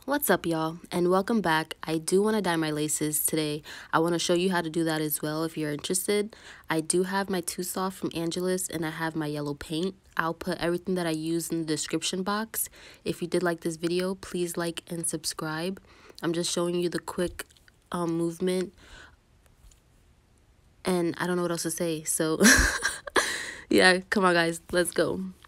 What's up, y'all, and welcome back. I do want to dye my laces today. I want to show you how to do that as well if you're interested. I do have my 2Soft from Angelus, and I have my yellow paint. I'll put everything that I use in the description box. If you did like this video, please like and subscribe. I'm just showing you the quick movement, and I don't know what else to say, so yeah, come on guys, let's go.